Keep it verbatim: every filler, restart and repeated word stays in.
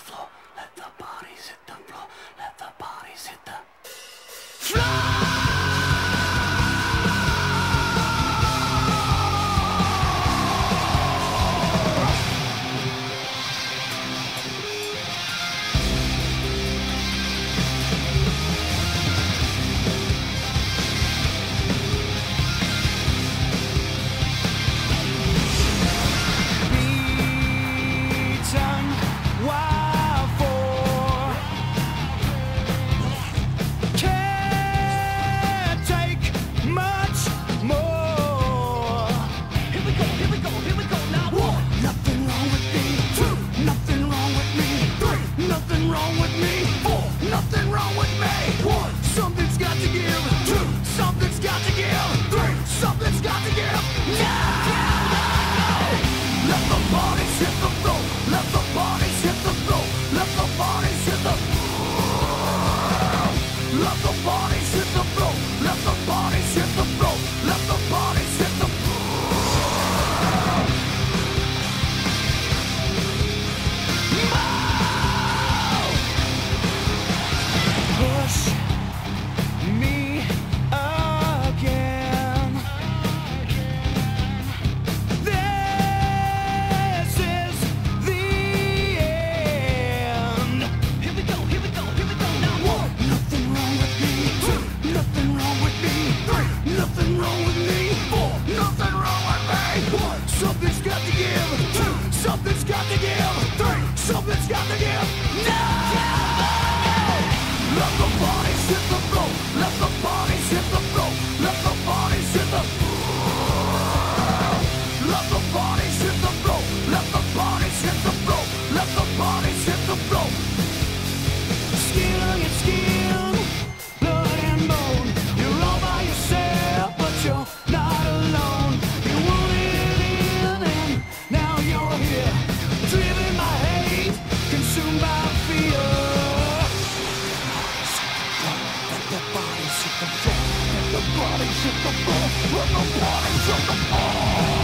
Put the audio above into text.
floor. Let the bodies hit the floor. Let the bodies hit the floor. Nothing wrong with me. Four, nothing wrong with me. One, something's got to give. Two, something's got to give. Three, something's got to give. Now, let the bodies hit the floor. Let the bodies hit the floor. Let the bodies hit the floor. Let the bodies hit the floor. Let the bodies hit the floor. Let the bodies hit the floor. Push me again. This is the end. Here we go, here we go, here we go now. One, nothing wrong with me. Two, nothing wrong with me. Three, nothing wrong with me. Four, nothing wrong with me. One, something's got to give. Two, something's got to give. Three, something's got to give. Now! Let the bodies hit the floor. Let the bodies hit the floor. Let the bodies hit the floor. Let the bodies hit the floor. Let the bodies hit the floor. Let the bodies hit the floor. Skin on your skin, blood and bone. You're all by yourself, but you're not alone. You wanted it in, and now you're here, driven by hate, consumed by fear. Let the bodies hit the floor. Let the bodies hit the floor. Let the bodies hit the floor.